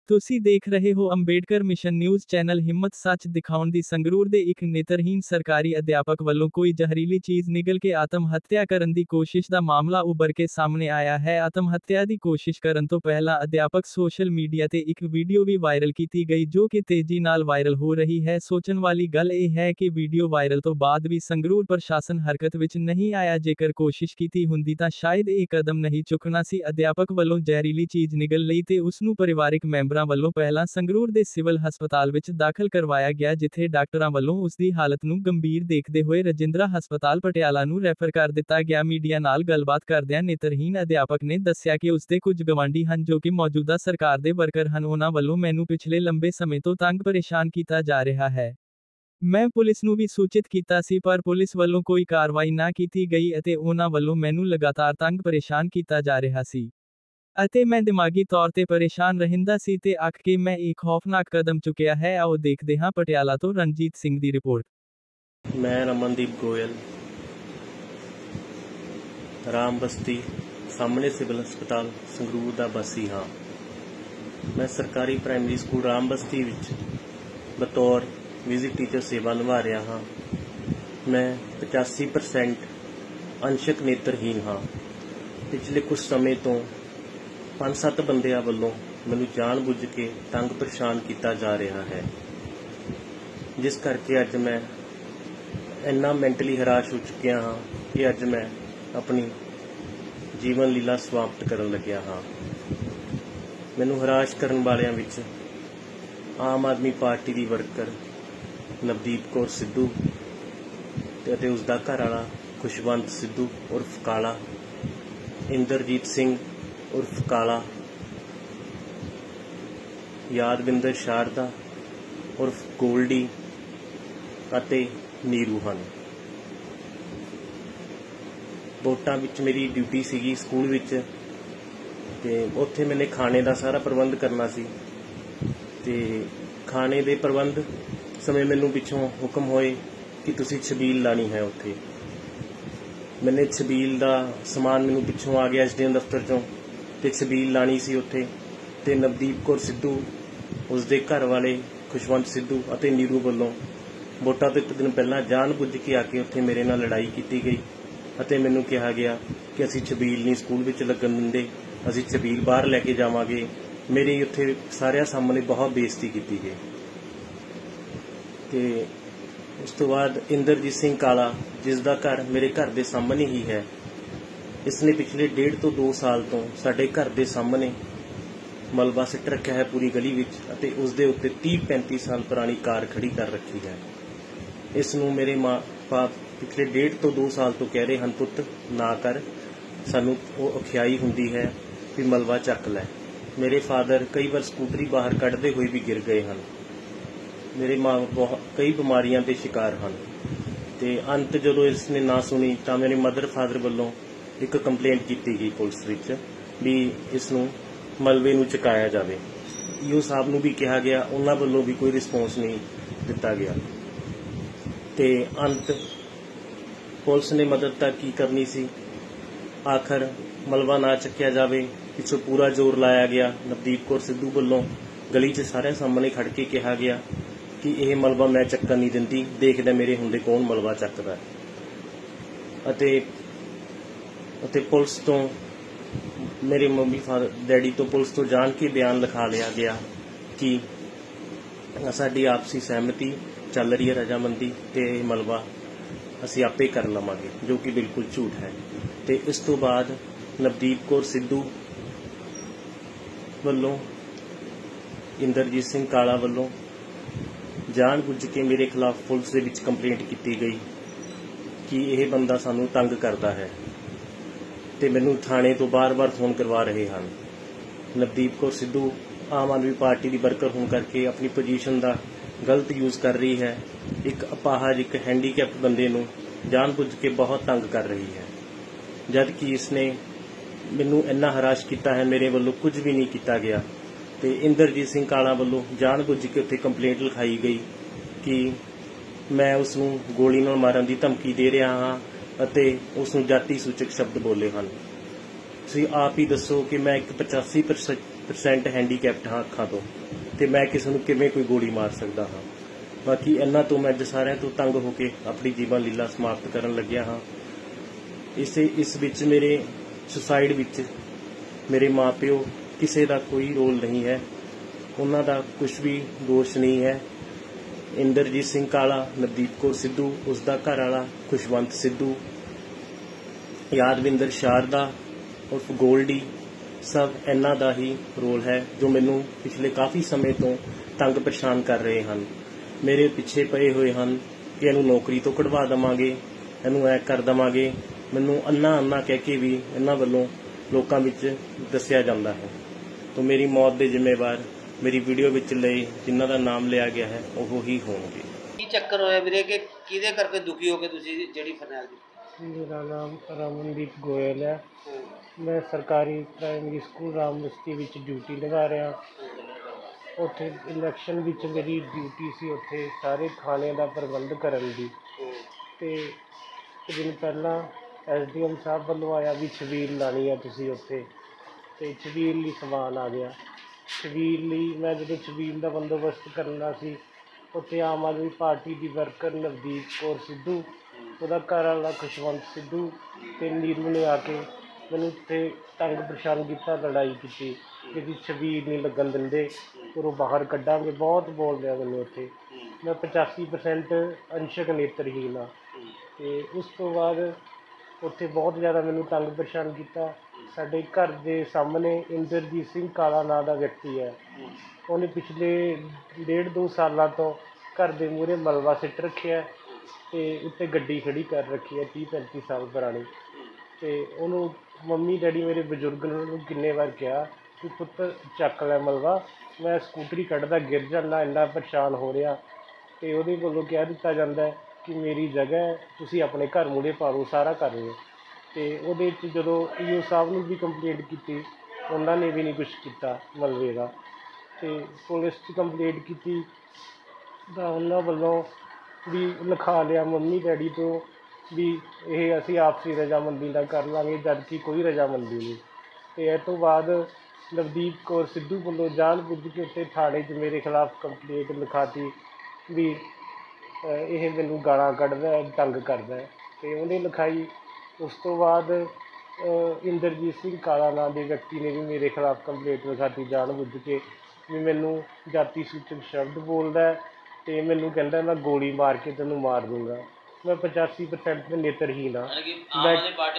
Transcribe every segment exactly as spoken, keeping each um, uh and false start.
ਤੁਸੀਂ ਦੇਖ ਰਹੇ ਹੋ ਅੰਬੇਡਕਰ ਮਿਸ਼ਨ ਨਿਊਜ਼ ਚੈਨਲ। ਹਿੰਮਤ ਸੱਚ ਦਿਖਾਉਣ ਦੀ। ਸੰਗਰੂਰ ਦੇ ਇੱਕ ਨੇਤਰਹੀਨ ਸਰਕਾਰੀ ਅਧਿਆਪਕ ਵੱਲੋਂ ਕੋਈ ਜ਼ਹਿਰੀਲੀ ਚੀਜ਼ ਨਿਗਲ ਕੇ ਆਤਮ ਹੱਤਿਆ ਕਰਨ ਦੀ ਕੋਸ਼ਿਸ਼ ਦਾ ਮਾਮਲਾ ਉੱਭਰ ਕੇ ਸਾਹਮਣੇ ਆਇਆ ਹੈ। ਆਤਮ ਹੱਤਿਆ ਦੀ ਕੋਸ਼ਿਸ਼ ਕਰਨ ਤੋਂ ਪਹਿਲਾਂ ਅਧਿਆਪਕ ਸੋਸ਼ਲ ਮੀਡੀਆ ਤੇ ਇੱਕ ਵੀਡੀਓ ਵੀ ਵਾਇਰਲ ਕੀਤੀ ਗਈ, ਜੋ ਕਿ ਤੇਜ਼ੀ ਨਾਲ ਵਾਇਰਲ ਹੋ ਰਹੀ ਹੈ। ਸੋਚਣ ਵਾਲੀ ਗੱਲ ਇਹ ਹੈ ਕਿ ਵੀਡੀਓ ਵਾਇਰਲ ਤੋਂ ਬਾਅਦ ਵੀ ਸੰਗਰੂਰ ਪ੍ਰਸ਼ਾਸਨ ਹਰਕਤ ਵਿੱਚ ਨਹੀਂ ਆਇਆ। ਜੇਕਰ ਕੋਸ਼ਿਸ਼ ਕੀਤੀ ਹੁੰਦੀ ਤਾਂ ਸ਼ਾਇਦ ਇਹ ਕਦਮ ਨਹੀਂ ਚੁੱਕਣਾ ਸੀ। ਅਧਿਆਪਕ ਵੱਲੋਂ ਜ਼ਹਿਰੀਲੀ ਚੀਜ਼ ਨਿਗਲ ਲਈ ਤੇ ਉਸ ਨੂੰ ਪਰਿਵਾਰਕ ਮੈਂਬਰਾਂ ਵੱਲੋਂ ਪਹਿਲਾਂ ਸੰਗਰੂਰ ਦੇ ਸਿਵਲ ਹਸਪਤਾਲ ਵਿੱਚ ਦਾਖਲ ਕਰਵਾਇਆ ਗਿਆ, ਜਿੱਥੇ ਡਾਕਟਰਾਂ ਵੱਲੋਂ ਉਸ ਦੀ ਹਾਲਤ ਨੂੰ ਗੰਭੀਰ ਦੇਖਦੇ ਹੋਏ ਰਜਿੰਦਰਾ ਹਸਪਤਾਲ ਪਟਿਆਲਾ ਨੂੰ ਰੈਫਰ ਕਰ ਦਿੱਤਾ ਗਿਆ। ਮੀਡੀਆ ਨਾਲ ਗੱਲਬਾਤ ਕਰਦਿਆਂ ਨੇਤਰਹੀਨ ਅਧਿਆਪਕ ਨੇ ਦੱਸਿਆ ਕਿ ਉਸ ਦੇ ਕੁਝ ਗਵਾਂਢੀ ਹਨ ਜੋ ਕਿ ਮੌਜੂਦਾ ਸਰਕਾਰ ਦੇ ਵਰਕਰ ਹਨ। ਉਹਨਾਂ ਵੱਲੋਂ ਮੈਨੂੰ ਪਿਛਲੇ ਲੰਬੇ ਸਮੇਂ ਤੋਂ ਤੰਗ ਪਰੇਸ਼ਾਨ ਕੀਤਾ ਜਾ ਰਿਹਾ ਹੈ। ਮੈਂ ਪੁਲਿਸ ਨੂੰ ਵੀ ਸੂਚਿਤ ਕੀਤਾ ਸੀ, ਪਰ ਪੁਲਿਸ ਵੱਲੋਂ ਕੋਈ ਕਾਰਵਾਈ ਨਾ ਕੀਤੀ ਗਈ ਅਤੇ ਉਹਨਾਂ ਵੱਲੋਂ ਮੈਨੂੰ ਲਗਾਤਾਰ ਤੰਗ ਪਰੇਸ਼ਾਨ ਕੀਤਾ ਜਾ ਰਿਹਾ ਸੀ ਅਤੇ ਮੈਂ ਦਿਮਾਗੀ ਤੌਰ ਤੇ ਪਰੇਸ਼ਾਨ ਰਹਿੰਦਾ ਸੀ ਤੇ ਅੱਕ ਕੇ ਮੈਂ ਇੱਕ ਖੌਫਨਾਕ ਕਦਮ ਚੁੱਕਿਆ ਹੈ। ਆਓ ਦੇਖਦੇ ਹਾਂ। ਪਟਿਆਲਾ ਤੋਂ ਰਣਜੀਤ ਸਿੰਘ ਦੀ ਰਿਪੋਰਟ। ਮੈਂ ਰਮਨਦੀਪ ਗੋਇਲ, ਰਾਮ ਬਸਤੀ ਸਾਹਮਣੇ ਸਿਵਲ ਹਸਪਤਾਲ ਸੰਗਰੂਰ ਦਾ ਵਾਸੀ ਹਾਂ। ਮੈਂ ਸਰਕਾਰੀ ਪ੍ਰਾਇਮਰੀ ਸਕੂਲ ਰਾਮ ਬਸਤੀ ਵਿੱਚ ਬਤੌਰ ਵਿਜ਼ਿਟ ਟੀਚਰ ਸੇਵਾ ਨਿਭਾ ਰਿਹਾ ਹਾਂ। ਮੈਂ ਪਚਾਸੀ ਪਰਸੈਂਟ ਅੰਸ਼ਕ ਨੇਤਰਹੀਨ ਹਾਂ। ਪਿਛਲੇ ਕੁਝ ਸਮੇਂ ਤੋਂ ਪੰਜ ਸੱਤ ਬੰਦਿਆਂ ਵੱਲੋਂ ਮੈਨੂੰ ਜਾਣ ਬੁੱਝ ਕੇ ਤੰਗ ਪਰੇਸ਼ਾਨ ਕੀਤਾ ਜਾ ਰਿਹਾ ਹੈ, ਜਿਸ ਕਰਕੇ ਅੱਜ ਮੈਂ ਇੰਨਾ ਮੈਂਟਲੀ ਹਰਾਸ਼ ਹੋ ਚੁੱਕਿਆ ਹਾਂ ਕਿ ਅੱਜ ਮੈਂ ਆਪਣੀ ਜੀਵਨ ਲੀਲਾ ਸਮਾਪਤ ਕਰਨ ਲੱਗਿਆ ਹਾਂ। ਮੈਨੂੰ ਹਰਾਸ਼ ਕਰਨ ਵਾਲਿਆਂ ਵਿੱਚ ਆਮ ਆਦਮੀ ਪਾਰਟੀ ਦੀ ਵਰਕਰ ਨਵਦੀਪ ਕੌਰ ਸਿੱਧੂ ਅਤੇ ਉਸ ਦਾ ਘਰ ਵਾਲਾ ਖੁਸ਼ਵੰਤ ਸਿੱਧੂ ਉਰਫ ਕਾਲਾ, ਇੰਦਰਜੀਤ ਸਿੰਘ ਉਰਫ ਕਾਲਾ, ਯਾਦਵਿੰਦਰ ਸ਼ਾਰਦਾ ਉਰਫ ਗੋਲਡੀ ਅਤੇ ਨੀਰੂ ਹਨ। ਵੋਟਾਂ ਵਿੱਚ ਮੇਰੀ ਡਿਊਟੀ ਸੀਗੀ ਸਕੂਲ ਵਿੱਚ, ਤੇ ਉੱਥੇ ਮੈਨੇ ਖਾਣੇ ਦਾ ਸਾਰਾ ਪ੍ਰਬੰਧ ਕਰਨਾ ਸੀ। ਤੇ ਖਾਣੇ ਦੇ ਪ੍ਰਬੰਧ ਸਮੇਂ ਮੈਨੂੰ ਪਿੱਛੋਂ ਹੁਕਮ ਹੋਏ ਕਿ ਤੁਸੀਂ ਛਬੀਲ ਲਾਣੀ ਹੈ ਉੱਥੇ। ਮੈਨੇ ਛਬੀਲ ਦਾ ਸਮਾਨ ਮੈਨੂੰ ਪਿੱਛੋਂ ਆ ਗਿਆ ਐਸ ਡੀ ਐਮ ਦਫ਼ਤਰ ਚੋਂ, ਤੇ ਛਬੀਲ ਲਾਣੀ ਸੀ ਉੱਥੇ। ਤੇ ਨਵਦੀਪ ਕੌਰ ਸਿੱਧੂ, ਉਸ ਦੇ ਘਰ ਵਾਲੇ ਖੁਸ਼ਵੰਤ ਸਿੱਧੂ ਅਤੇ ਨੀਰੂ ਵੱਲੋਂ ਵੋਟਾਂ ਤੋਂ ਇੱਕ ਦਿਨ ਪਹਿਲਾਂ ਜਾਣ ਬੁੱਝ ਕੇ ਆ ਕੇ ਉੱਥੇ ਮੇਰੇ ਨਾਲ ਲੜਾਈ ਕੀਤੀ ਗਈ ਅਤੇ ਮੈਨੂੰ ਕਿਹਾ ਗਿਆ ਕਿ ਅਸੀਂ ਛਬੀਲ ਨਹੀਂ ਸਕੂਲ ਵਿੱਚ ਲੱਗਣ ਦਿੰਦੇ, ਅਸੀਂ ਛਬੀਲ ਬਾਹਰ ਲੈ ਕੇ ਜਾਵਾਂਗੇ। ਮੇਰੀ ਉੱਥੇ ਸਾਰਿਆਂ ਸਾਹਮਣੇ ਬਹੁਤ ਬੇਇੱਜ਼ਤੀ ਕੀਤੀ ਗਈ। ਤੇ ਉਸ ਤੋਂ ਬਾਅਦ ਇੰਦਰਜੀਤ ਸਿੰਘ ਕਾਲਾ, ਜਿਸ ਦਾ ਘਰ ਮੇਰੇ ਘਰ ਦੇ ਸਾਹਮਣੇ ਹੀ ਹੈ, ਇਸਨੇ ਪਿਛਲੇ ਡੇਢ ਤੋਂ ਦੋ ਸਾਲ ਤੋਂ ਸਾਡੇ ਘਰ ਦੇ ਸਾਹਮਣੇ ਮਲਬਾ ਸਿੱਟ ਰੱਖਿਆ ਹੈ ਪੂਰੀ ਗਲੀ ਵਿੱਚ, ਅਤੇ ਉਸ ਦੇ ਉੱਤੇ ਤੀਹ ਪੈਂਤੀ ਸਾਲ ਪੁਰਾਣੀ ਕਾਰ ਖੜੀ ਕਰ ਰੱਖੀ ਹੈ। ਇਸ ਨੂੰ ਮੇਰੇ ਮਾਂ ਬਾਪ ਪਿਛਲੇ ਡੇਢ ਤੋਂ ਦੋ ਸਾਲ ਤੋਂ ਕਹਿ ਰਹੇ ਹਨ, ਪੁੱਤ ਨਾ ਕਰ, ਸਾਨੂੰ ਉਹ ਅਖਿਆਈ ਹੁੰਦੀ ਹੈ ਵੀ ਮਲਬਾ ਚੱਕ ਲੈ। ਮੇਰੇ ਫਾਦਰ ਕਈ ਵਾਰ ਸਕੂਟਰੀ ਬਾਹਰ ਕੱਢਦੇ ਹੋਏ ਵੀ ਗਿਰ ਗਏ ਹਨ। ਮੇਰੇ ਮਾਂ ਬਹੁਤ ਕਈ ਬਿਮਾਰੀਆਂ ਦੇ ਸ਼ਿਕਾਰ ਹਨ। ਤੇ ਅੰਤ ਜਦੋਂ ਇਸ ਨੇ ਨਾ ਸੁਣੀ ਤਾਂ ਮੇਰੇ ਮਦਰ ਫਾਦਰ ਵੱਲੋਂ ਇੱਕ ਕੰਪਲੇਂਟ ਕੀਤੀ ਗਈ ਪੁਲਿਸ ਵਿੱਚ ਵੀ ਇਸ ਨੂੰ ਮਲਬੇ ਨੂੰ ਚੁਕਾਇਆ ਜਾਵੇ। ਈਓ ਸਾਹਿਬ ਨੂੰ ਵੀ ਕਿਹਾ ਗਿਆ, ਉਹਨਾਂ ਵੱਲੋਂ ਵੀ ਕੋਈ ਰਿਸਪੌਂਸ ਨਹੀਂ ਦਿੱਤਾ ਗਿਆ। ਤੇ ਅੰਤ ਪੁਲਿਸ ਨੇ ਮਦਦ ਤਾਂ ਕੀ ਕਰਨੀ ਸੀ, ਆਖਰ ਮਲਬਾ ਨਾ ਚੱਕਿਆ ਜਾਵੇ ਪਿੱਛੋਂ ਪੂਰਾ ਜ਼ੋਰ ਲਾਇਆ ਗਿਆ। ਨਵਦੀਪ ਕੌਰ ਸਿੱਧੂ ਵੱਲੋਂ ਗਲੀ 'ਚ ਸਾਰਿਆਂ ਸਾਹਮਣੇ ਖੜ ਕੇ ਕਿਹਾ ਗਿਆ ਕਿ ਇਹ ਮਲਬਾ ਮੈਂ ਚੱਕਣ ਨਹੀਂ ਦਿੰਦੀ, ਦੇਖਦਾ ਮੇਰੇ ਹੁੰਦੇ ਕੌਣ ਮਲਬਾ ਚੱਕਦਾ। ਅਤੇ ਅਤੇ ਪੁਲਿਸ ਤੋਂ ਮੇਰੇ ਮੰਮੀ ਫਾਦਰ ਡੈਡੀ ਤੋਂ ਪੁਲਿਸ ਤੋਂ ਜਾਣ ਕੇ ਬਿਆਨ ਲਿਖਾ ਲਿਆ ਗਿਆ ਕਿ ਸਾਡੀ ਆਪਸੀ ਸਹਿਮਤੀ ਚੱਲ ਰਹੀ ਹੈ, ਰਜਾਮੰਦੀ, ਤੇ ਇਹ ਮਲਬਾ ਅਸੀਂ ਆਪੇ ਕਰ ਲਵਾਂਗੇ, ਜੋ ਕਿ ਬਿਲਕੁਲ ਝੂਠ ਹੈ। ਤੇ ਇਸ ਤੋਂ ਬਾਅਦ ਨਵਦੀਪ ਕੌਰ ਸਿੱਧੂ ਵੱਲੋਂ ਇੰਦਰਜੀਤ ਸਿੰਘ ਕਾਲਾ ਵੱਲੋਂ ਜਾਣ ਬੁੱਝ ਕੇ ਮੇਰੇ ਖਿਲਾਫ ਪੁਲਿਸ ਦੇ ਵਿੱਚ ਕੰਪਲੇਂਟ ਕੀਤੀ ਗਈ ਕਿ ਇਹ ਬੰਦਾ ਸਾਨੂੰ ਤੰਗ ਕਰਦਾ ਹੈ, ਤੇ ਮੈਨੂੰ ਥਾਣੇ ਤੋਂ ਬਾਰ-ਬਾਰ ਫੋਨ ਕਰਵਾ ਰਹੇ ਹਨ। ਨਵਦੀਪ ਕੌਰ ਸਿੱਧੂ ਆਮ ਆਦਮੀ ਪਾਰਟੀ ਦੀ ਵਰਕਰ ਹੋਣ ਕਰਕੇ ਆਪਣੀ ਪੋਜੀਸ਼ਨ ਦਾ ਗਲਤ ਯੂਜ਼ ਕਰ ਰਹੀ ਹੈ। ਇੱਕ ਅਪਾਹਜ, ਇੱਕ ਹੈਂਡੀਕੈਪਟ ਬੰਦੇ ਨੂੰ ਜਾਣ ਬੁੱਝ ਕੇ ਬਹੁਤ ਤੰਗ ਕਰ ਰਹੀ ਹੈ, ਜਦ ਕਿ ਇਸਨੇ ਮੈਨੂੰ ਇੰਨਾ ਹਰਾਸ਼ ਕੀਤਾ ਹੈ, ਮੇਰੇ ਵੱਲੋਂ ਕੁਝ ਵੀ ਨਹੀਂ ਕੀਤਾ ਗਿਆ। ਤੇ ਇੰਦਰਜੀਤ ਸਿੰਘ ਕਾਲਾ ਵੱਲੋਂ ਜਾਣ ਬੁੱਝ ਕੇ ਉੱਥੇ ਕੰਪਲੇਂਟ ਲਿਖਾਈ ਗਈ ਕਿ ਮੈਂ ਉਸ ਨੂੰ ਗੋਲੀ ਨਾਲ ਮਾਰਨ ਦੀ ਧਮਕੀ ਦੇ ਰਿਹਾ ਹਾਂ ਅਤੇ ਉਸ ਨੂੰ ਜਾਤੀ ਸੂਚਕ ਸ਼ਬਦ ਬੋਲੇ ਹਨ। ਤੁਸੀਂ ਆਪ ਹੀ ਦੱਸੋ ਕਿ ਮੈਂ ਇੱਕ ਪਚਾਸੀ ਪਰਸੈਂਟ ਹੈਂਡੀਕੈਪਟ ਹਾਂ ਅੱਖਾਂ ਤੋਂ, ਤੇ ਮੈਂ ਕਿਸੇ ਨੂੰ ਕਿਵੇਂ ਕੋਈ ਗੋਲੀ ਮਾਰ ਸਕਦਾ ਹਾਂ। ਬਾਕੀ ਇਹਨਾਂ ਤੋਂ ਮੈਂ ਅੱਜ ਸਾਰਿਆਂ ਤੋਂ ਤੰਗ ਹੋ ਕੇ ਆਪਣੀ ਜੀਵਨ ਲੀਲਾ ਸਮਾਪਤ ਕਰਨ ਲੱਗਿਆ ਹਾਂ। ਇਸੇ ਇਸ ਵਿੱਚ ਮੇਰੇ ਸੁਸਾਈਡ ਵਿੱਚ ਮੇਰੇ ਮਾਪਿਓ ਕਿਸੇ ਦਾ ਕੋਈ ਰੋਲ ਨਹੀਂ ਹੈ, ਉਹਨਾਂ ਦਾ ਕੁਝ ਵੀ ਦੋਸ਼ ਨਹੀਂ ਹੈ। ਇੰਦਰਜੀਤ ਸਿੰਘ ਕਾਲਾ, ਨਵਦੀਪ ਕੌਰ ਸਿੱਧੂ, ਉਸ ਦਾ ਘਰ ਵਾਲਾ ਖੁਸ਼ਵੰਤ ਸਿੱਧੂ, ਯਾਦਵਿੰਦਰ ਸ਼ਾਰਦਾ ਉਰਫ ਗੋਲਡੀ, ਸਭ ਇਹਨਾਂ ਦਾ ਹੀ ਰੋਲ ਹੈ ਜੋ ਮੈਨੂੰ ਪਿਛਲੇ ਕਾਫੀ ਸਮੇਂ ਤੋਂ ਤੰਗ ਪਰੇਸ਼ਾਨ ਕਰ ਰਹੇ ਹਨ। ਮੇਰੇ ਪਿੱਛੇ ਪਏ ਹੋਏ ਹਨ ਕਿ ਇਹਨੂੰ ਨੌਕਰੀ ਤੋਂ ਕਢਵਾ ਦੇਵਾਂਗੇ, ਇਹਨੂੰ ਐ ਕਰ ਦੇਵਾਂਗੇ। ਮੈਨੂੰ ਅੰਨਾ ਅੰਨਾ ਕਹਿ ਕੇ ਵੀ ਇਹਨਾਂ ਵੱਲੋਂ ਲੋਕਾਂ ਵਿੱਚ ਦੱਸਿਆ ਜਾਂਦਾ ਹੈ। ਤਾਂ ਮੇਰੀ ਮੌਤ ਦੇ ਜ਼ਿੰਮੇਵਾਰ ਮੇਰੀ ਵੀਡੀਓ ਵਿੱਚ ਲਏ ਜਿਨ੍ਹਾਂ ਦਾ ਨਾਮ ਲਿਆ ਗਿਆ ਹੈ ਉਹ ਹੀ ਹੋਣਗੇ। ਕੀ ਚੱਕਰ ਹੋਇਆ ਵੀਰੇ ਕਿ ਕਿਹਦੇ ਕਰਕੇ ਦੁਖੀ ਹੋ ਕੇ ਤੁਸੀਂ ਜਿਹੜੀ ਫਰਨੈਲ ਦੀ? मेरा नाम रमनदीप गोयल है। मैं सरकारी primary school Ram Basti which duty लगा रहा। उत्थे इलैक्शन विच मेरी ड्यूटी सी उत्थे सारे खाने का प्रबंध करन दी। ते कुछ दिन पहला एस डी एम साहब वालों आया भी छबील लानी है तुसीं उत्थे, ते छबील लई समान आ गया। छबील लई मैं जो छबील का बंदोबस्त करना सी, उत्थे आम आदमी पार्टी की वर्कर नवदीप कौर सिद्धू, ਉਹਦਾ ਘਰ ਵਾਲਾ ਖੁਸ਼ਵੰਤ ਸਿੱਧੂ ਤੇ ਨੀਰੂ ਨੇ ਆ ਕੇ ਮੈਨੂੰ ਉੱਥੇ ਤੰਗ ਪਰੇਸ਼ਾਨ ਕੀਤਾ, ਲੜਾਈ ਕੀਤੀ ਕਿ ਜੀ ਛਬੀਲ ਨਹੀਂ ਲੱਗਣ ਦਿੰਦੇ, ਘਰੋਂ ਬਾਹਰ ਕੱਢਾਂਗੇ, ਬਹੁਤ ਬੋਲ ਰਿਹਾ ਮੈਨੂੰ ਉੱਥੇ। ਮੈਂ ਪਚਾਸੀ ਪਰਸੈਂਟ ਅੰਸ਼ਕ ਨੇਤਰਹੀਨ ਹਾਂ। ਅਤੇ ਉਸ ਤੋਂ ਬਾਅਦ ਉੱਥੇ ਬਹੁਤ ਜ਼ਿਆਦਾ ਮੈਨੂੰ ਤੰਗ ਪਰੇਸ਼ਾਨ ਕੀਤਾ। ਸਾਡੇ ਘਰ ਦੇ ਸਾਹਮਣੇ ਇੰਦਰਜੀਤ ਸਿੰਘ ਕਾਲਾ ਨਾਂ ਦਾ ਵਿਅਕਤੀ ਹੈ, ਉਹਨੇ ਪਿਛਲੇ ਡੇਢ ਦੋ ਸਾਲਾਂ ਤੋਂ ਘਰ ਦੇ ਮੂਹਰੇ ਮਲਬਾ ਸਿੱਟ ਰੱਖਿਆ ਅਤੇ ਉੱਤੇ ਗੱਡੀ ਖੜ੍ਹੀ ਕਰ ਰੱਖੀ ਹੈ ਤੀਹ ਪੈਂਤੀ ਸਾਲ ਪੁਰਾਣੀ। ਅਤੇ ਉਹਨੂੰ ਮੰਮੀ ਡੈਡੀ ਮੇਰੇ ਬਜ਼ੁਰਗ ਨੇ ਉਹਨੂੰ ਕਿੰਨੇ ਵਾਰ ਕਿਹਾ ਕਿ ਪੁੱਤ ਚੱਕ ਲੈ ਮਲਬਾ, ਮੈਂ ਸਕੂਟਰੀ ਕੱਢਦਾ ਗਿਰ ਜਾਂਦਾ, ਇੰਨਾ ਪਰੇਸ਼ਾਨ ਹੋ ਰਿਹਾ। ਅਤੇ ਉਹਦੇ ਵੱਲੋਂ ਕਹਿ ਦਿੱਤਾ ਜਾਂਦਾ ਕਿ ਮੇਰੀ ਜਗ੍ਹਾ ਹੈ, ਤੁਸੀਂ ਆਪਣੇ ਘਰ ਮੂਹਰੇ ਪਾ ਲਓ, ਸਾਰਾ ਕਰ ਲਓ। ਅਤੇ ਉਹਦੇ 'ਚ ਜਦੋਂ ਈ ਓ ਸਾਹਿਬ ਨੂੰ ਵੀ ਕੰਪਲੇਂਟ ਕੀਤੀ, ਉਹਨਾਂ ਨੇ ਵੀ ਨਹੀਂ ਕੁਛ ਕੀਤਾ ਮਲਬੇ ਦਾ। ਅਤੇ ਪੁਲਿਸ 'ਚ ਕੰਪਲੇਂਟ ਕੀਤੀ ਤਾਂ ਉਹਨਾਂ ਵੱਲੋਂ ਵੀ ਲਿਖਾ ਲਿਆ ਮੰਮੀ ਡੈਡੀ ਤੋਂ ਵੀ ਇਹ ਅਸੀਂ ਆਪਸੀ ਰਜਾਮੰਦੀ ਨਾਲ ਕਰ ਲਾਂਗੇ, ਜਦ ਕਿ ਕੋਈ ਰਜਾਮੰਦੀ ਨਹੀਂ। ਅਤੇ ਇਹ ਤੋਂ ਬਾਅਦ ਨਵਦੀਪ ਕੌਰ ਸਿੱਧੂ ਵੱਲੋਂ ਜਾਣ ਬੁੱਝ ਕੇ ਉੱਤੇ ਥਾਣੇ 'ਚ ਮੇਰੇ ਖਿਲਾਫ ਕੰਪਲੇਂਟ ਲਿਖਾਤੀ ਵੀ ਇਹ ਮੈਨੂੰ ਗਾਲਾਂ ਕੱਢਦਾ, ਤੰਗ ਕਰਦਾ, ਅਤੇ ਉਹਨੇ ਲਿਖਾਈ। ਉਸ ਤੋਂ ਬਾਅਦ ਇੰਦਰਜੀਤ ਸਿੰਘ ਕਾਲਾ ਨਾਂ ਦੇ ਵਿਅਕਤੀ ਨੇ ਵੀ ਮੇਰੇ ਖਿਲਾਫ ਕੰਪਲੇਂਟ ਲਿਖਾਤੀ ਜਾਣ ਬੁੱਝ ਕੇ ਵੀ ਮੈਨੂੰ ਜਾਤੀ ਸੂਚਕ ਸ਼ਬਦ ਬੋਲਦਾ ਅਤੇ ਮੈਨੂੰ ਕਹਿੰਦਾ ਮੈਂ ਗੋਲੀ ਮਾਰ ਕੇ ਤੈਨੂੰ ਮਾਰ ਦੂੰਗਾ। ਮੈਂ ਪਚਾਸੀ ਪਰਸੈਂਟ ਨੇਤਰਹੀਨ ਹਾਂ। ਮੈਂ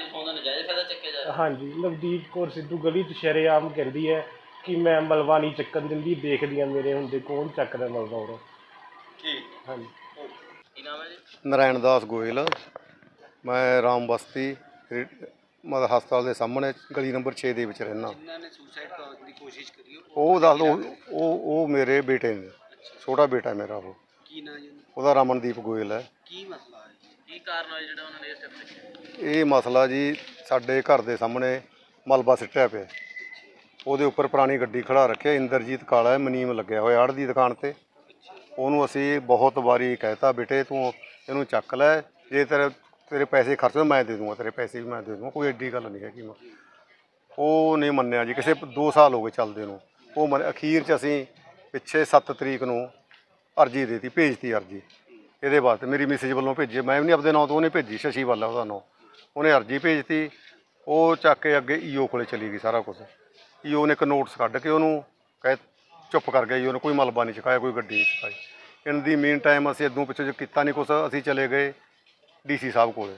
ਹਾਂਜੀ, ਨਵਦੀਪ ਕੌਰ ਸਿੱਧੂ ਗਲੀ 'ਚ ਸ਼ਰੇਆਮ ਕਹਿੰਦੀ ਹੈ ਕਿ ਮੈਂ ਮਲਬਾ ਨਹੀਂ ਚੱਕਣ ਦਿੰਦੀ, ਦੇਖਦੀ ਹਾਂ ਮੇਰੇ ਹੁੰਦੇ ਕੌਣ ਚੱਕਦਾ ਮਲਬਾ ਉਰੋਂ। ਠੀਕ ਹਾਂਜੀ। ਕੀ ਨਾਮ ਹੈ ਜੀ? ਨਾਰਾਇਣ ਦਾਸ ਗੋਇਲ। ਮੈਂ ਰਾਮ ਬਸਤੀ ਮਤਲਬ ਹਸਪਤਾਲ ਦੇ ਸਾਹਮਣੇ ਗਲੀ ਨੰਬਰ ਛੇ ਦੇ ਵਿੱਚ ਰਹਿੰਦਾ। ਜਿਨ੍ਹਾਂ ਨੇ ਸੁਸਾਈਡ ਕਰਨ ਦੀ ਕੋਸ਼ਿਸ਼ ਕਰੀ ਉਹ ਦੱਸ ਉਹ ਉਹ ਉਹ ਮੇਰੇ ਬੇਟੇ ਨੇ, ਛੋਟਾ ਬੇਟਾ ਮੇਰਾ। ਉਹ ਕੀ ਨਾਂ ਜੀ ਉਹਦਾ ਰਮਨਦੀਪ ਗੋਇਲ ਹੈ। ਕੀ ਮਸਲਾ ਹੈ, ਕੀ ਕਾਰਨ ਹੈ ਜਿਹੜਾ ਉਹਨਾਂ ਨੇ ਇਹ ਸਟੈਪ ਚੁੱਕਿਆ? ਇਹ ਮਸਲਾ ਜੀ ਸਾਡੇ ਘਰ ਦੇ ਸਾਹਮਣੇ ਮਲਬਾ ਸਿੱਟਿਆ ਪਿਆ, ਉਹਦੇ ਉੱਪਰ ਪੁਰਾਣੀ ਗੱਡੀ ਖੜਾ ਰੱਖਿਆ। ਇੰਦਰਜੀਤ ਕਾਲਾ ਮਨੀਮ ਲੱਗਿਆ ਹੋਇਆ ਆੜ੍ਹ ਦੀ ਦੁਕਾਨ 'ਤੇ। ਉਹਨੂੰ ਅਸੀਂ ਬਹੁਤ ਵਾਰੀ ਕਹਿਤਾ ਬੇਟੇ ਤੂੰ ਇਹਨੂੰ ਚੱਕ ਲੈ, ਜੇ ਤੇਰੇ ਤੇਰੇ ਪੈਸੇ ਖਰਚ ਮੈਂ ਦੇ ਦੂੰਗਾ, ਤੇਰੇ ਪੈਸੇ ਵੀ ਮੈਂ ਦੇ ਦੂੰਗਾ, ਕੋਈ ਐਡੀ ਗੱਲ ਨਹੀਂ ਹੈਗੀ। ਉਹ ਨਹੀਂ ਮੰਨਿਆ ਜੀ, ਕਿਸੇ ਦੋ ਸਾਲ ਹੋ ਗਏ ਚੱਲਦੇ ਨੂੰ। ਉਹ ਮੰਨ ਅਖੀਰ 'ਚ ਅਸੀਂ ਪਿੱਛੇ ਸੱਤ ਤਰੀਕ ਨੂੰ ਅਰਜੀ ਦੇ ਦਿੱਤੀ, ਭੇਜਤੀ ਅਰਜੀ ਇਹਦੇ ਵਾਸਤੇ। ਮੇਰੀ ਮਿਸਿਜ ਵੱਲੋਂ ਭੇਜੀ, ਮੈਂ ਵੀ ਨਹੀਂ ਆਪਦੇ ਨਾਂ ਤੋਂ, ਉਹਨੇ ਭੇਜੀ, ਸ਼ਸ਼ੀ ਵਾਲਾ ਉਹਦਾ ਨਾਂ। ਉਹਨੇ ਅਰਜੀ ਭੇਜਤੀ, ਉਹ ਚੱਕ ਕੇ ਅੱਗੇ ਈ ਓ ਕੋਲੇ ਚਲੀ ਗਈ ਸਾਰਾ ਕੁਛ। ਈ ਓ ਨੇ ਇੱਕ ਨੋਟਿਸ ਕੱਢ ਕੇ ਉਹਨੂੰ ਕਹਿ ਚੁੱਪ ਕਰ ਗਿਆ ਜੀ, ਉਹਨੇ ਕੋਈ ਮਲਬਾ ਨਹੀਂ ਚੁਕਾਇਆ, ਕੋਈ ਗੱਡੀ ਨਹੀਂ ਚੁਕਾਈ। ਇਨ ਦੀ ਮੇਨ ਟਾਈਮ ਅਸੀਂ ਅੱਗੋਂ ਪਿੱਛੇ ਕੀਤਾ ਨਹੀਂ ਕੁਛ। ਅਸੀਂ ਚਲੇ ਗਏ ਡੀ ਸੀ ਸਾਹਿਬ ਕੋਲੇ।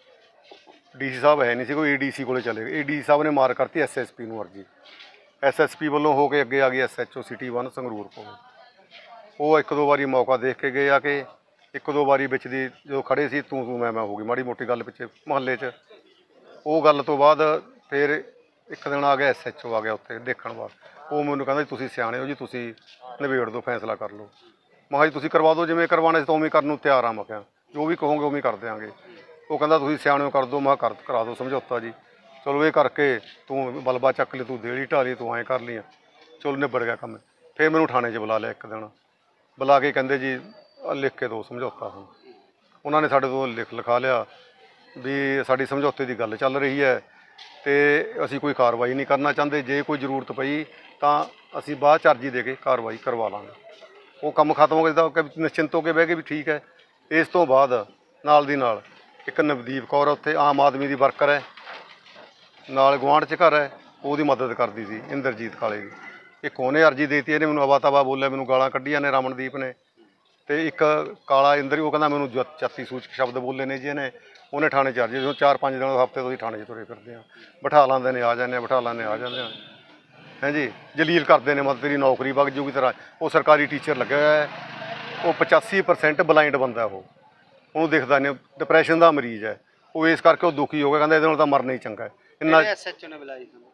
ਡੀ ਸੀ ਸਾਹਿਬ ਹੈ ਨਹੀਂ ਸੀ, ਕੋਈ ਏ ਡੀ ਸੀ ਕੋਲੇ ਚਲੇ ਗਏ। ਏ ਡੀ ਸੀ ਸਾਹਿਬ ਨੇ ਮਾਰ ਕਰਤੀ ਐਸ ਐਸ ਪੀ ਨੂੰ ਅਰਜੀ। ਐਸ ਐਸ ਪੀ ਵੱਲੋਂ ਹੋ ਕੇ ਅੱਗੇ ਆ ਗਈ S H O city one Sangrur ਕੋਲ। ਉਹ ਇੱਕ ਦੋ ਵਾਰੀ ਮੌਕਾ ਦੇਖ ਕੇ ਗਏ ਆ ਕੇ, ਇੱਕ ਦੋ ਵਾਰੀ ਵਿੱਚ ਦੀ ਜਦੋਂ ਖੜ੍ਹੇ ਸੀ ਤੂੰ ਤੂੰ ਮੈਂ ਮੈਂ ਹੋ ਗਈ ਮਾੜੀ ਮੋਟੀ ਗੱਲ ਪਿੱਛੇ ਮੁਹੱਲੇ 'ਚ। ਉਹ ਗੱਲ ਤੋਂ ਬਾਅਦ ਫਿਰ ਇੱਕ ਦਿਨ ਆ ਗਿਆ ਐਸ ਐਚ ਓ ਆ ਗਿਆ ਉੱਥੇ ਦੇਖਣ ਵਾਸਤੇ। ਉਹ ਮੈਨੂੰ ਕਹਿੰਦਾ ਤੁਸੀਂ ਸਿਆਣੇ ਹੋ ਜੀ, ਤੁਸੀਂ ਨਿਬੇੜ ਦਿਓ, ਫੈਸਲਾ ਕਰ ਲਓ। ਮੈਂ ਕਿਹਾ ਜੀ ਤੁਸੀਂ ਕਰਵਾ ਦਿਓ, ਜਿਵੇਂ ਕਰਵਾਉਣਾ ਸੀ ਤਾਂ ਉਵੇਂ ਕਰਨ ਨੂੰ ਤਿਆਰ ਆ। ਮੈਂ ਕਿਹਾ ਜੋ ਵੀ ਕਹੋਗੇ ਉਵੇਂ ਕਰ ਦਿਆਂਗੇ। ਉਹ ਕਹਿੰਦਾ ਤੁਸੀਂ ਸਿਆਣੇ ਕਰ ਦਿਓ। ਮੈਂ ਕਰ ਕਰਾ ਦਿਓ ਸਮਝੌਤਾ ਜੀ। ਚਲੋ ਇਹ ਕਰਕੇ ਤੂੰ ਬਲਬਾ ਚੱਕ ਲਈ, ਤੂੰ ਦੇਲੀ ਢਾਹ ਲਈ, ਤੂੰ ਐਂ ਕਰ ਲਈ। ਚਲੋ ਨਿਬੜ ਗਿਆ ਕੰਮ। ਫਿਰ ਮੈਨੂੰ ਥਾਣੇ 'ਚ ਬੁਲਾ ਲਿਆ ਇੱਕ ਦਿਨ, ਬੁਲਾ ਕੇ ਕਹਿੰਦੇ ਜੀ ਲਿਖ ਕੇ ਦਿਓ ਸਮਝੌਤਾ। ਹੁਣ ਉਹਨਾਂ ਨੇ ਸਾਡੇ ਤੋਂ ਲਿਖ ਲਿਖਾ ਲਿਆ ਵੀ ਸਾਡੀ ਸਮਝੌਤੇ ਦੀ ਗੱਲ ਚੱਲ ਰਹੀ ਹੈ, ਤੇ ਅਸੀਂ ਕੋਈ ਕਾਰਵਾਈ ਨਹੀਂ ਕਰਨਾ ਚਾਹੁੰਦੇ। ਜੇ ਕੋਈ ਜ਼ਰੂਰਤ ਪਈ ਤਾਂ ਅਸੀਂ ਬਾਅਦ 'ਚ ਅਰਜੀ ਦੇ ਕੇ ਕਾਰਵਾਈ ਕਰਵਾ ਲਾਂਗੇ। ਉਹ ਕੰਮ ਖਤਮ ਹੋ ਗਿਆ ਤਾਂ ਨਿਸ਼ਚਿੰਤ ਹੋ ਕੇ ਬਹਿ ਗਏ ਵੀ ਠੀਕ ਹੈ। ਇਸ ਤੋਂ ਬਾਅਦ ਨਾਲ ਦੀ ਨਾਲ ਇੱਕ ਨਵਦੀਪ ਕੌਰ ਉੱਥੇ ਆਮ ਆਦਮੀ ਦੀ ਵਰਕਰ ਹੈ, ਨਾਲ ਗੁਆਂਢ 'ਚ ਘਰ ਹੈ, ਉਹਦੀ ਮਦਦ ਕਰਦੀ ਸੀ ਇੰਦਰਜੀਤ ਕਾਲੇ ਦੀ। ਇੱਕ ਉਹਨੇ ਅਰਜੀ ਦੇ ਦਿੱਤੀ, ਇਹਨੇ ਮੈਨੂੰ ਅਵਾ ਤਵਾ ਬੋਲਿਆ, ਮੈਨੂੰ ਗਾਲਾਂ ਕੱਢੀਆਂ ਨੇ ਰਮਨਦੀਪ ਨੇ। ਤੇ ਇੱਕ ਕਾਲਾ ਇੰਦਰ ਉਹ ਕਹਿੰਦਾ ਮੈਨੂੰ ਜ- ਜਾਤੀ ਸੂਚਕ ਸ਼ਬਦ ਬੋਲੇ ਨੇ ਜੀ ਇਹਨੇ, ਉਹਨੇ ਥਾਣੇ 'ਚ ਅਰਜੀ ਜਦੋਂ ਚਾਰ ਪੰਜ ਦਿਨ ਹਫ਼ਤੇ ਤੋਂ ਅਸੀਂ ਥਾਣੇ 'ਚ ਤੁਰੇ ਫਿਰਦੇ ਹਾਂ। ਬਿਠਾ ਲਾਂਦੇ ਨੇ ਆ ਜਾਂਦੇ ਆ, ਬਿਠਾ ਲਾਂਦੇ ਆ ਜਾਂਦੇ ਆ, ਹੈਂ ਜੀ। ਜਲੀਲ ਕਰਦੇ ਨੇ, ਮਤਲਬ ਤੇਰੀ ਨੌਕਰੀ ਵਗ ਜੂਗੀ ਤਰ੍ਹਾਂ। ਉਹ ਸਰਕਾਰੀ ਟੀਚਰ ਲੱਗਿਆ ਹੋਇਆ ਹੈ, ਉਹ ਪਚਾਸੀ ਪਰਸੈਂਟ ਬਲਾਈਂਡ ਬੰਦਾ, ਉਹ ਉਹਨੂੰ ਦਿਖਦਾ ਨਹੀਂ, ਡਿਪਰੈਸ਼ਨ ਦਾ ਮਰੀਜ਼ ਹੈ ਉਹ। ਇਸ ਕਰਕੇ ਉਹ ਦੁਖੀ ਹੋ ਗਿਆ, ਕਹਿੰਦਾ ਇਹਦੇ ਨਾਲ ਤਾਂ ਮਰਨਾ ਹੀ ਚੰਗਾ ਹੈ। ਇੰਨਾ ਐਸਐਚਓ ਨੇ ਬੁਲਾਈ ਤੁਹਾਨੂੰ?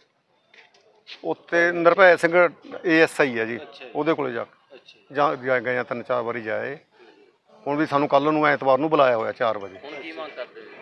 ਉੱਤੇ ਨਿਰਭੈ ਸਿੰਘ ਏ ਐਸ ਆਈ ਹੈ ਜੀ, ਅੱਛਾ ਜੀ। ਉਹਦੇ ਕੋਲੇ ਜਾ ਅੱਛਾ, ਜਾ ਜਾ ਗਏ ਆ, ਤਿੰਨ ਚਾਰ ਵਾਰੀ ਜਾਏ। ਹੁਣ ਵੀ ਸਾਨੂੰ ਕੱਲ੍ਹ ਨੂੰ ਐਤਵਾਰ ਨੂੰ ਬੁਲਾਇਆ ਹੋਇਆ ਚਾਰ ਵਜੇ। ਹੁਣ ਕੀ ਮੰਗ ਕਰਦੇ ਹੋ?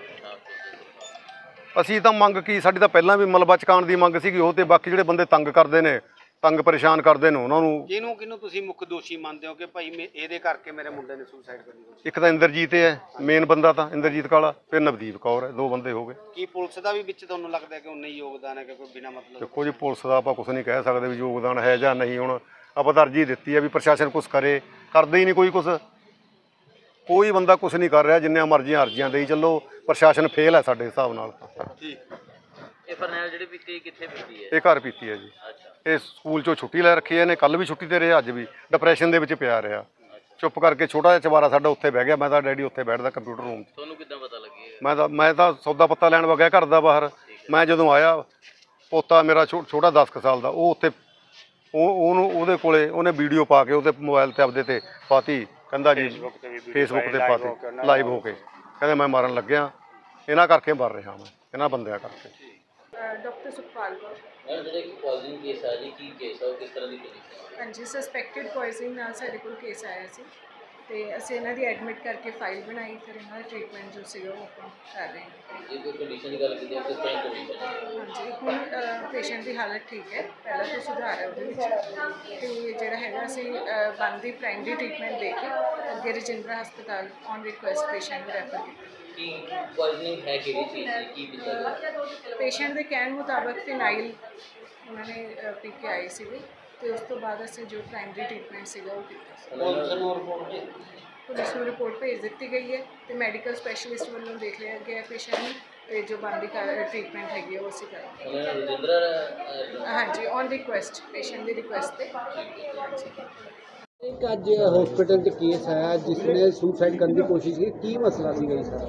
ਅਸੀਂ ਤਾਂ ਮੰਗ ਕੀ, ਸਾਡੀ ਤਾਂ ਪਹਿਲਾਂ ਵੀ ਮਲਬਾ ਚੁਕਾਉਣ ਦੀ ਮੰਗ ਸੀਗੀ ਉਹ, ਤੇ ਬਾਕੀ ਜਿਹੜੇ ਬੰਦੇ ਤੰਗ ਕਰਦੇ ਨੇ, ਤੰਗ ਪਰੇਸ਼ਾਨ ਕਰਦੇ ਨੇ, ਉਹਨਾਂ ਨੂੰ। ਕਿਹਨੂੰ ਕਿਹਨੂੰ ਤੁਸੀਂ ਮੁੱਖ ਦੋਸ਼ੀ ਮੰਨਦੇ ਹੋ ਕਿ ਭਾਈ ਮੇ- ਇਹਦੇ ਕਰਕੇ ਮੇਰੇ ਮੁੰਡੇ ਨੇ ਸੁਸਾਈਡ ਕਰ ਲਈ? ਇੱਕ ਤਾਂ ਇੰਦਰਜੀਤ ਹੈ ਮੇਨ ਬੰਦਾ, ਤਾਂ ਇੰਦਰਜੀਤ ਕਾਲਾ, ਫਿਰ ਨਵਦੀਪ ਕੌਰ ਹੈ, ਦੋ ਬੰਦੇ ਹੋ ਗਏ। ਕੀ ਪੁਲਿਸ ਦਾ ਵੀ ਵਿੱਚ ਤੁਹਾਨੂੰ ਲੱਗਦਾ ਕਿ ਉਨਾ ਹੀ ਯੋਗਦਾਨ ਹੈ ਕਿ ਕੋਈ ਬਿਨਾਂ ਮਤਲਬ? ਦੇਖੋ ਜੀ, ਪੁਲਿਸ ਦਾ ਆਪਾਂ ਕੁਝ ਨਹੀਂ ਕਹਿ ਸਕਦੇ ਵੀ ਯੋਗਦਾਨ ਹੈ ਜਾਂ ਨਹੀਂ। ਹੁਣ ਆਪਾਂ ਤਾਂ ਅਰਜੀ ਦਿੱਤੀ ਹੈ ਵੀ ਪ੍ਰਸ਼ਾਸਨ ਕੁਛ ਕਰੇ, ਕਰਦੇ ਹੀ ਨਹੀਂ ਕੋਈ ਕੁਛ। ਕੋਈ ਬੰਦਾ ਕੁਛ ਨਹੀਂ ਕਰ ਰਿਹਾ, ਜਿੰਨੀਆਂ ਮਰਜ਼ੀਆਂ ਅਰਜ਼ੀਆਂ ਦੇਈ ਚੱਲੋ, ਪ੍ਰਸ਼ਾਸਨ ਫੇਲ ਹੈ ਸਾਡੇ ਹਿਸਾਬ ਨਾਲ। ਠੀਕ। ਇਹ ਫਰਨੈਲ ਜਿਹੜੀ ਪੀਤੀ ਕਿੱਥੇ ਪੀਤੀ ਹੈ? ਇਹ ਘਰ ਪੀਤੀ ਹੈ ਜੀ। ਅੱਛਾ। ਇਹ ਸਕੂਲ 'ਚੋਂ ਛੁੱਟੀ ਲੈ ਰੱਖੀ ਹੈ ਇਹਨੇ, ਕੱਲ੍ਹ ਵੀ ਛੁੱਟੀ ਤੇ ਰਿਹਾ, ਅੱਜ ਵੀ ਡਿਪਰੈਸ਼ਨ ਦੇ ਵਿੱਚ ਪਿਆ ਰਿਹਾ। ਚੁੱਪ ਕਰਕੇ ਛੋਟਾ ਜਿਹਾ ਚਵਾਰਾ ਸਾਡਾ ਉੱਥੇ ਬਹਿ ਗਿਆ। ਮੈਂ ਤਾਂ ਡੈਡੀ ਉੱਥੇ ਬੈਠਦਾ ਕੰਪਿਊਟਰ ਰੂਮ 'ਚ। ਤੁਹਾਨੂੰ ਕਿੱਦਾਂ ਪਤਾ ਲੱਗੀ? ਮੈਂ ਤਾਂ ਮੈਂ ਤਾਂ ਸੌਦਾ ਪੱਤਾ ਲੈਣ ਵਗਿਆ ਘਰ ਦਾ ਬਾਹਰ। ਮੈਂ ਜਦੋਂ ਆਇਆ, ਪੋਤਾ ਮੇਰਾ ਛੋ- ਛੋਟਾ ਦਸ ਕੁ ਸਾਲ ਦਾ, ਉਹ ਉੱਥੇ ਉਹ ਉਹਨੂੰ ਉਹਦੇ ਕੋਲੇ ਉਹਨੇ ਵੀਡੀਓ ਪਾ ਕੇ ਉਹਦੇ ਮੋਬਾਈਲ ਤੇ ਆਪਦੇ ਤੇ ਪਾਤੀ, ਕਹਿੰਦਾ ਜੀ ਫੇਸਬੁੱਕ ਤੇ ਪਾਤੀ ਲਾਈਵ ਹੋ ਕੇ, ਕਹਿੰਦੇ ਮੈਂ ਮਾਰਨ ਲੱਗਿਆ, ਇਹਨਾਂ ਕਰਕੇ ਮਰ ਰਿਹਾ ਮੈਂ, ਇਹਨਾਂ ਬੰਦਿਆਂ ਕਰਕੇ। ਡਾਕਟਰ ਸੁਖਪਾਲ ਕੌਰ। ਮੈਮ ਜਿਹੜਾ ਇੱਕ ਪੋਇਜ਼ਨਿੰਗ ਕੇਸ ਆ ਜੀ, ਕੀ ਕੇਸ ਆ, ਉਹ ਕਿਸ ਤਰ੍ਹਾਂ ਦੀ ਕੰਡੀਸ਼ਨ? ਹਾਂਜੀ, ਸਸਪੈਕਟਡ ਪੋਇਜ਼ਨਿੰਗ ਨਾਲ ਸਾਡੇ ਕੋਲ ਕੇਸ ਆਇਆ ਸੀ ਤੇ ਅਸੀਂ ਇਹਨਾਂ ਦੀ ਐਡਮਿਟ ਕਰਕੇ ਫਾਈਲ ਬਣਾਈ, ਫਿਰ ਇਹਨਾਂ ਦਾ ਟ੍ਰੀਟਮੈਂਟ ਜੋ ਸੀਗਾ ਉਹ ਆਪਾਂ ਕਰ ਰਹੇ ਹਾਂ। ਜੇ ਕੋਈ ਕੰਡੀਸ਼ਨ ਦੀ ਗੱਲ ਕੀਤੀ ਹੈ, ਕਿਸ ਤਰ੍ਹਾਂ ਕੰਡੀਸ਼ਨ ਹੈ? ਹਾਂਜੀ, ਹੁਣ ਪੇਸ਼ੈਂਟ ਦੀ ਹਾਲਤ ਠੀਕ ਹੈ, ਪਹਿਲਾਂ ਤੋਂ ਸੁਧਾਰ ਹੈ ਉਹਦੇ ਵਿੱਚ। ਤੇ ਜਿਹੜਾ ਹੈਗਾ ਅਸੀਂ ਬਣਦੀ ਪ੍ਰਾਇਮਰੀ ਟ੍ਰੀਟਮੈਂਟ ਦੇ ਕੇ ਅੱਗੇ ਰਜਿੰਦਰਾ ਹਸਪਤਾਲ ਔਨ ਰਿਕੁਐਸਟ ਪੇਸ਼ੈਂਟ ਨੂੰ ਰੈਫਰ ਕੀਤਾ। ਕੀ ਪੋਇਜ਼ਨਿੰਗ ਹੈ, ਕਿਹੜੀ ਚੀਜ਼ ਦੀ, ਕੀ ਪੀਤਾ? ਪੇਸ਼ੈਂਟ ਦੇ ਕਹਿਣ ਮੁਤਾਬਕ ਫਿਨਾਈਲ ਉਹਨਾਂ ਨੇ ਅ, ਪੀ ਕੇ ਆਏ ਸੀਗੇ ਤੇ ਉਸ ਤੋਂ ਬਾਅਦ ਅਸੀਂ ਜੋ ਪ੍ਰਾਇਮਰੀ ਟ੍ਰੀਟਮੈਂਟ ਸੀਗਾ ਉਹ ਕੀਤਾ ਸੀ। ਪੁਲਿਸ ਨੂੰ ਰਿਪੋਰਟ ਜੀ? ਪੁਲਿਸ ਨੂੰ ਰਿਪੋਰਟ ਭੇਜ ਦਿੱਤੀ ਗਈ ਹੈ ਤੇ ਮੈਡੀਕਲ ਸਪੈਸ਼ਲਿਸਟ ਵੱਲੋਂ ਦੇਖ ਲਿਆ ਗਿਆ ਪੇਸ਼ੈਂਟ ਨੂੰ ਤੇ ਜੋ ਬਣਦੀ ਟ੍ਰੀਟਮੈਂਟ ਹੈਗੀ ਹੈ ਉਹ ਅਸੀਂ ਕਰਾਂਗੇ। ਉਹਨਾਂ ਨੇ ਰਜਿੰਦਰਾ ਅਹ, ਹਾਂਜੀ, ਔਨ ਰਿਕੁਐਸਟ, ਪੇਸ਼ੈਂਟ ਦੀ ਰਿਕੁਐਸਟ ਤੇ। ਹਾਂਜੀ। ਇੱਕ ਅੱਜ ਹਸਪੀਟਲ 'ਚ ਕੇਸ ਆਇਆ ਜਿਸ ਨੇ ਸੁਸਾਈਡ ਕਰਨ ਦੀ ਕੋਸ਼ਿਸ਼ ਕੀਤੀ, ਕੀ ਮਸਲਾ ਸੀਗਾ ਜੀ ਸਾਰਾ?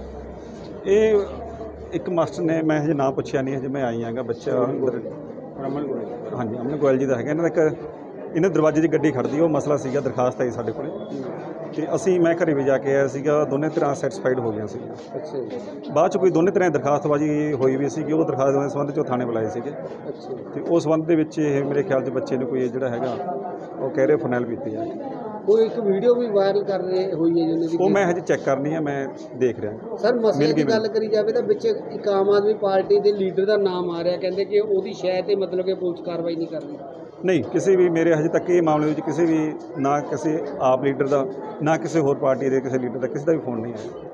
ਇਹ ਇੱਕ ਮਾਸਟਰ ਨੇ, ਮੈਂ ਹਜੇ ਨਾਂ ਪੁੱਛਿਆ ਨਹੀਂ, ਹਜੇ ਮੈਂ ਆਈ ਆਂਗਾ। ਬੱਚਾ ਅੰਦਰ ਰਮਨ ਗੋਇਲ। ਹਾਂਜੀ, ਅਮਨ ਗੋਇਲ ਜੀ ਦਾ ਹੈਗਾ। ਇਹਨਾਂ ਦਾ ਇੱਕ ਇਹਨਾਂ ਦਰਵਾਜ਼ੇ 'ਚ ਗੱਡੀ ਖੜਦੀ, ਉਹ ਮਸਲਾ ਸੀਗਾ, ਦਰਖਾਸਤ ਆਈ ਸਾਡੇ ਕੋਲ ਤੇ ਅਸੀਂ ਮੈਂ ਘਰੇ ਵੀ ਜਾ ਕੇ ਆਇਆ ਸੀਗਾ। ਦੋਨੇ ਤਰ੍ਹਾਂ ਸੈਟੀਸਫਾਈਡ ਹੋ ਗਈਆਂ ਸੀਗੀਆਂ। ਅੱਛਾ ਜੀ। ਬਾਅਦ 'ਚ ਕੋਈ ਦੋਨੇ ਤਰ੍ਹਾਂ ਦਰਖਾਸਤਬਾਜ਼ੀ ਹੋਈ ਵੀ ਸੀਗੀ, ਉਹ ਦਰਖਾਸਤ ਦੇ ਸੰਬੰਧ 'ਚ ਉਹ ਥਾਣੇ ਬੁਲਾਏ ਸੀਗੇ ਅੱਛਾ ਜੀ। ਤੇ ਉਸ ਸੰਬੰਧ ਦੇ ਵਿੱਚ ਇਹ ਮੇਰੇ ਖਿਆਲ 'ਚ ਬੱਚੇ ਨੂੰ ਕੋਈ ਜਿਹੜਾ ਹੈਗਾ ਉਹ ਕਹਿ ਰਹੇ ਫਰਨੈਲ ਪੀਤੀ ਆ। ਕੋਈ ਇੱਕ ਵੀਡੀਓ ਵੀ ਵਾਇਰਲ ਕਰ ਰਹੇ ਹੋਈ ਹੈ ਜੀ ਉਹਨਾਂ ਦੀ। ਉਹ ਮੈਂ ਹਜੇ ਚੈੱਕ ਕਰਨੀ ਆ, ਮੈਂ ਦੇਖ ਰਿਹਾ। ਸਰ ਮਸਲੇ ਮਿਲ ਗਈ ਦੀ ਗੱਲ ਕਰੀ ਜਾਵੇ ਤਾਂ ਵਿੱਚ ਇੱਕ ਆਮ ਆਦਮੀ ਪਾਰਟੀ ਦੇ ਲੀਡਰ ਦਾ ਨਾਮ ਆ ਰਿਹਾ, ਕਹਿੰਦੇ ਕਿ ਉਹਦੀ ਸ਼ਹਿ ਤੇ ਮਤਲਬ ਕਿ ਪੁਲਿਸ ਕਾਰਵਾਈ ਨਹੀਂ ਕਰ ਰਹੀ। ਨਹੀਂ, ਕਿਸੇ ਵੀ ਮੇਰੇ ਹਜੇ ਤੱਕ ਇਹ ਮਾਮਲੇ ਵਿੱਚ ਕਿਸੇ ਵੀ ਨਾ ਕਿਸੇ ਆਪ ਲੀਡਰ ਦਾ, ਨਾ ਕਿਸੇ ਹੋਰ ਪਾਰਟੀ ਦੇ ਕਿਸੇ ਲੀਡਰ ਦਾ ਕਿਸੇ ਦਾ ਵੀ ਫੋਨ ਨਹੀਂ ਆਇਆ।